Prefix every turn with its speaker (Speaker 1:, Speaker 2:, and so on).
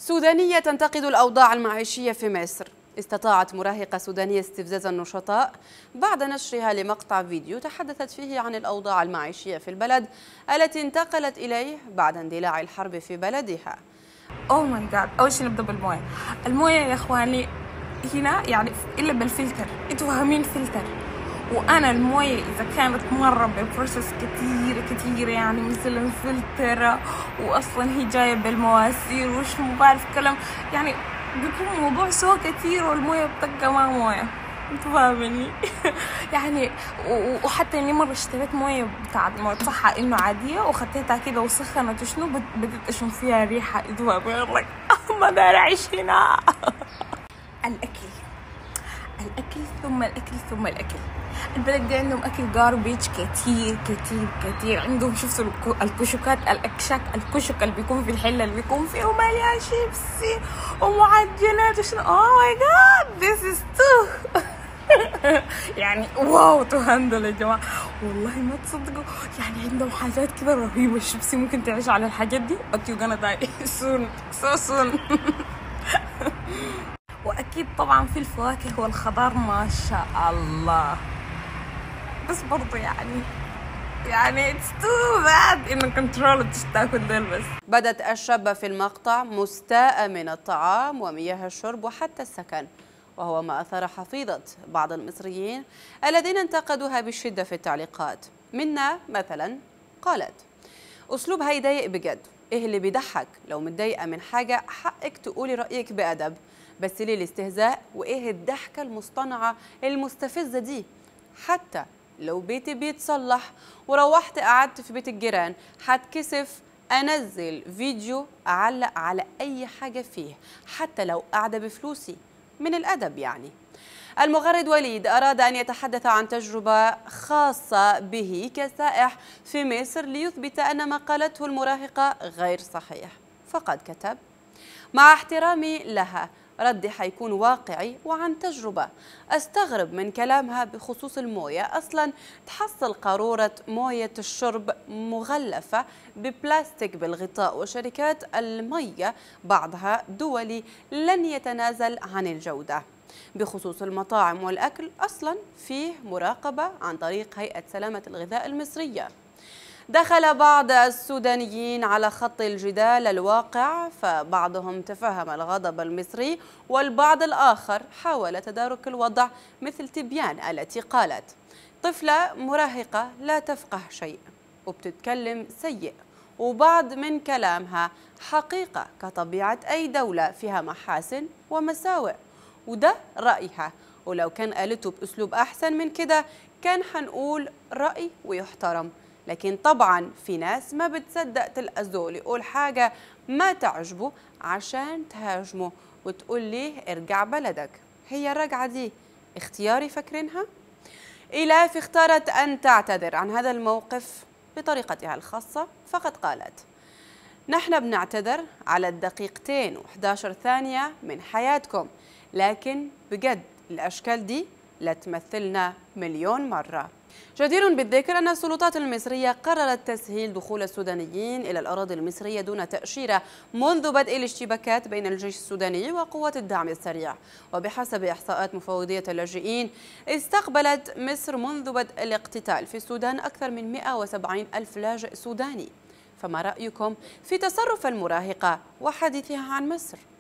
Speaker 1: سودانية تنتقد الأوضاع المعيشية في مصر. استطاعت مراهقة سودانية استفزاز النشطاء بعد نشرها لمقطع فيديو تحدثت فيه عن الأوضاع المعيشية في البلد التي انتقلت إليه بعد اندلاع الحرب في بلدها.
Speaker 2: اوه ماي جاد، اول شيء نبدا بالمويه. المويه يا اخواني هنا يعني الا بالفلتر، انتوا فاهمين فلتر؟ وانا المويه اذا كانت مره ببروسس كتير يعني مثل فلتر، واصلا هي جايه بالمواسير وش ما بعرف كلام، يعني بيكون موضوع سوا كتير والمويه بتبقى ما مويه، انتوا فاهميني؟ يعني وحتى اني مره اشتريت مويه بتاعت مويه صحة انه عاديه وخدتها كده وسخنت وشنو بدت اشم فيها ريحه، انتوا فاهمين؟ ما داير اعيش هنا. الاكل ثم الاكل ثم الاكل. البلد دي عندهم اكل جاربيج كتير. عندهم شفتوا الكشكات، الاكشاك، الكشك اللي بيكون في الحله اللي بيكون فيه مليان شيبسي ومعجنات وشنو. اوه ماي جاد ذيس از تو يعني واو تو هاندل يا جماعه، والله ما تصدقوا يعني عندهم حاجات كده رهيبه. الشيبسي ممكن تعيش على الحاجات دي but you're gonna die soon so soon. واكيد طبعا في الفواكه والخضار ما شاء الله، بس برضو يعني it's too bad انه كنترول تاكل دول. بس
Speaker 1: بدت الشابة في المقطع مستاءة من الطعام ومياه الشرب وحتى السكن، وهو ما أثار حفيظة بعض المصريين الذين انتقدوها بشدة في التعليقات. منا مثلا قالت: أسلوبها يضايق بجد، إيه اللي بيضحك؟ لو متضايقة من حاجة حقك تقولي رأيك بأدب، بس ليه الاستهزاء وإيه الضحكة المصطنعة المستفزة دي؟ حتى لو بيتي بيتصلح وروحت قعدت في بيت الجيران هتكسف أنزل فيديو أعلق على أي حاجة فيه حتى لو قاعدة بفلوسي، من الأدب يعني. المغرد وليد أراد أن يتحدث عن تجربة خاصة به كسائح في مصر ليثبت أن ما قالته المراهقة غير صحيح، فقد كتب: مع احترامي لها ردي حيكون واقعي وعن تجربة. أستغرب من كلامها بخصوص الموية، أصلا تحصل قارورة موية الشرب مغلفة ببلاستيك بالغطاء، وشركات المية بعضها دولي لن يتنازل عن الجودة. بخصوص المطاعم والأكل أصلا فيه مراقبة عن طريق هيئة سلامة الغذاء المصرية. دخل بعض السودانيين على خط الجدال الواقع، فبعضهم تفهم الغضب المصري والبعض الآخر حاول تدارك الوضع، مثل تبيان التي قالت: طفلة مراهقة لا تفقه شيء وبتتكلم سيء، وبعض من كلامها حقيقة كطبيعة أي دولة فيها محاسن ومساوئ، وده رأيها، ولو كان قالته بأسلوب أحسن من كده كان حنقول رأي ويحترم. لكن طبعا في ناس ما بتصدق تلقى زول يقول حاجة ما تعجبه عشان تهاجمه وتقول ليه ارجع بلدك. هي الرجعة دي اختياري فاكرينها؟ إلاف اختارت أن تعتذر عن هذا الموقف بطريقتها الخاصة، فقد قالت: نحن بنعتذر على الدقيقتين و11 ثانية من حياتكم، لكن بجد الأشكال دي لا تمثلنا مليون مرة. جدير بالذكر أن السلطات المصرية قررت تسهيل دخول السودانيين إلى الأراضي المصرية دون تأشيرة منذ بدء الاشتباكات بين الجيش السوداني وقوات الدعم السريع. وبحسب إحصاءات مفوضية اللاجئين، استقبلت مصر منذ بدء الاقتتال في السودان أكثر من 170 ألف لاجئ سوداني. فما رأيكم في تصرف المراهقة وحديثها عن مصر؟